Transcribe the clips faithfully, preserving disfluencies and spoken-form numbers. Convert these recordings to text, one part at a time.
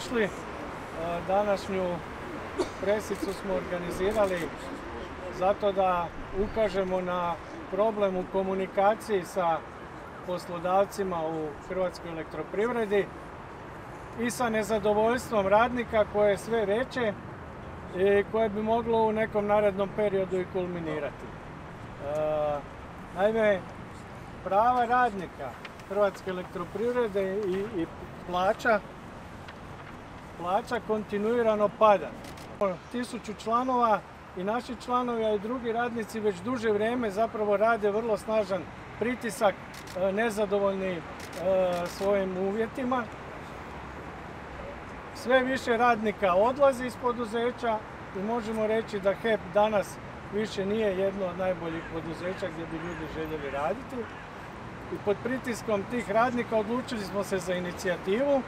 došli. Današnju presicu smo organizirali zato da ukažemo na problem u komunikaciji sa poslodavcima u Hrvatskoj elektroprivredi i sa nezadovoljstvom radnika koje je sve veće i koje bi moglo u nekom narednom periodu i kulminirati. Naime, prava radnika Hrvatske elektroprivrede i, i plaća, plaća kontinuirano pada. Tisuću članova i naši članovi, a i drugi radnici već duže vrijeme zapravo rade vrlo snažan pritisak, nezadovoljni svojim uvjetima. Sve više radnika odlazi iz poduzeća i možemo reći da H E P danas više nije jedno od najboljih poduzeća gdje bi ljudi željeli raditi. I pod pritiskom tih radnika odlučili smo se za inicijativu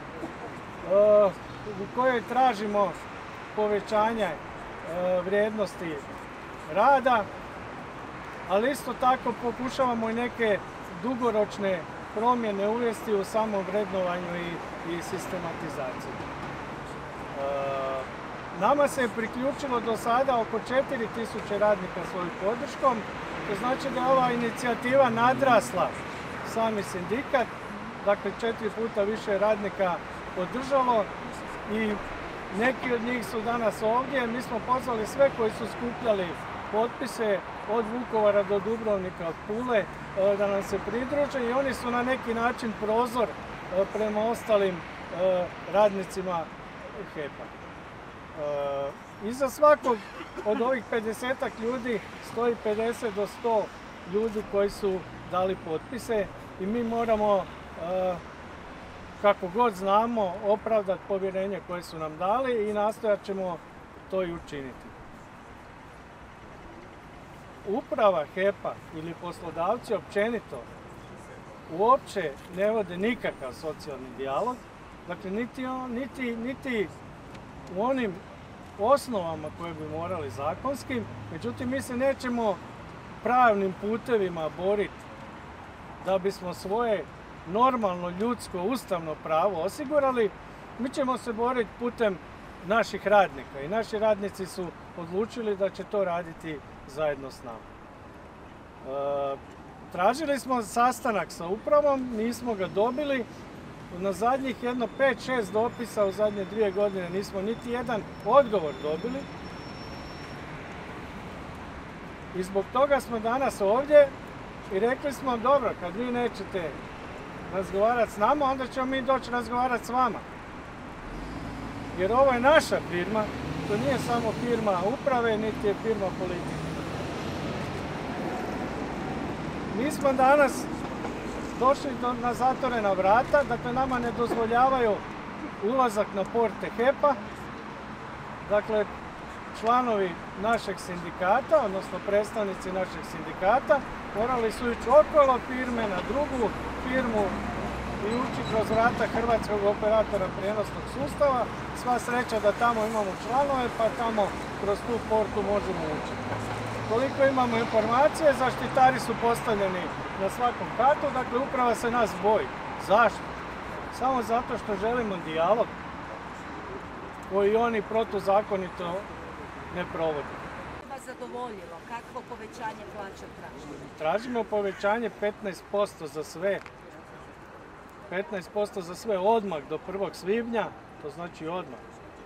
u kojoj tražimo povećanje vrijednosti rada, ali isto tako pokušavamo i neke dugoročne promjene uvesti u samom vrednovanju i, i sistematizaciji. Nama se je priključilo do sada oko četiri tisuće radnika svojom podrškom, to znači da je ova inicijativa nadrasla sami sindikat, dakle četiri puta više radnika podržalo i neki od njih su danas ovdje. Mi smo pozvali sve koji su skupljali potpise od Vukovara do Dubrovnika, od Pule, da nam se pridruže i oni su na neki način prozor prema ostalim radnicima H E P-a. Iza svakog od ovih pedesetak ljudi stoji pedeset do sto ljudi koji su dali potpise i mi moramo, kako god znamo, opravdati povjerenje koje su nam dali i nastojat ćemo to i učiniti. Uprava H E P-a ili poslodavci općenito uopće ne vode nikakav socijalni dijalog, dakle niti, niti, niti u onim osnovama koje bi morali zakonskim, međutim mi se nećemo pravnim putevima boriti da bismo svoje normalno ljudsko ustavno pravo osigurali, mi ćemo se boriti putem naših radnika i naši radnici su odlučili da će to raditi zajedno s nama. E, tražili smo sastanak sa upravom, nismo ga dobili. Na zadnjih jedno pet šest dopisa u zadnje dvije godine nismo niti jedan odgovor dobili. I zbog toga smo danas ovdje i rekli smo dobro, kad vi nećete razgovarati s nama, onda ćemo mi doći razgovarati s vama. Jer ovo je naša firma, to nije samo firma uprave, niti je firma politike. Mi smo danas došli do, na zatvorena vrata, dakle nama ne dozvoljavaju ulazak na porte H E P-a. Dakle, članovi našeg sindikata, odnosno predstavnici našeg sindikata, morali su ići okolo firme na drugu firmu i ući kroz vrata Hrvatskog operatora prijenosnog sustava. Sva sreća da tamo imamo članove, pa tamo kroz tu portu možemo ući. Koliko imamo informacije, zaštitari su postavljeni na svakom katu, dakle uprava se nas boji. Zašto? Samo zato što želimo dijalog koji oni protuzakonito ne provode. Vas zadovoljilo? Kakvo povećanje plaća tražimo? Tražimo povećanje petnaest posto za sve. petnaest posto za sve odmah do prvog svibnja, to znači odmah.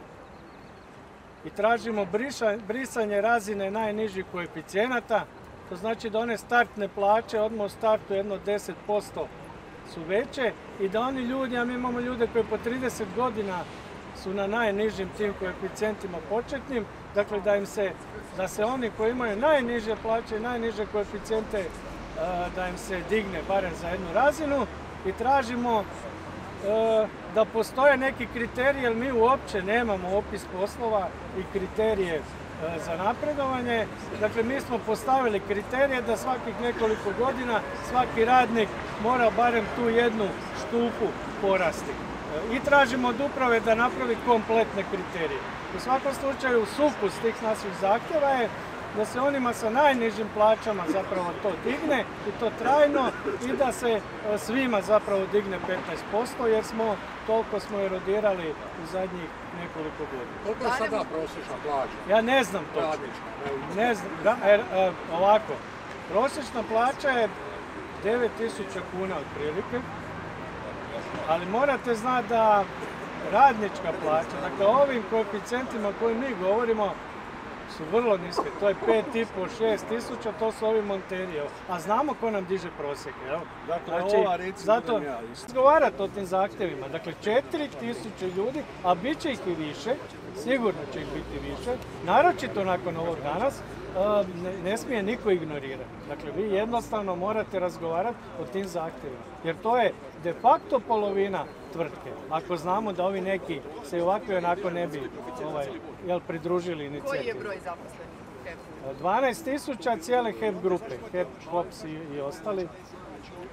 I tražimo brisanje razine najnižih koeficijenata, to znači da one startne plaće odmah u startu jedno deset posto su veće i da oni ljudi, a mi imamo ljude koji po trideset godina su na najnižim tim koeficijentima početnim, dakle da im se, da se oni koji imaju najniže plaće i najniže koeficijente, da im se digne barem za jednu razinu i tražimo da postoje neki kriteriji, jer mi uopće nemamo opis poslova i kriterije za napredovanje. Dakle, mi smo postavili kriterije da svakih nekoliko godina svaki radnik mora barem tu jednu štupu porasti. I tražimo od uprave da napravi kompletne kriterije. U svakom slučaju, sukus tih naših zahtjeva je da se onima sa najnižim plaćama zapravo to digne i to trajno i da se e, svima zapravo digne petnaest posto jer smo toliko smo erodirali u zadnjih nekoliko godina. Koliko je sada prosječna plaća? Ja ne znam točno. Radnička, Ne znam, da, er, e, ovako, prosječna plaća je devet tisuća kuna otprilike, ali morate znati da radnička plaća, dakle ovim koeficijentima koji mi govorimo su vrlo niske, to je pet i pol, šest tisuća, to su ovi monteri, evo. A znamo ko nam diže prosjeke, jel? Dakle, ova, recimo, zato idem ja isto. razgovarati o tim zahtjevima, dakle četiri tisuće ljudi, a bit će ih i više, sigurno će ih biti više, naročito nakon ovog danas, a, ne, ne smije niko ignorirati. Dakle, vi jednostavno morate razgovarati o tim zahtjevima, jer to je de facto polovina tvrtke. Ako znamo da ovi neki se ovako i onako ne bi ovaj, jel, pridružili inicijativi. Koji je broj zaposlenih u HEP-u? dvanaest tisuća cijele HEP grupe, HEP, HOPS i, i ostali.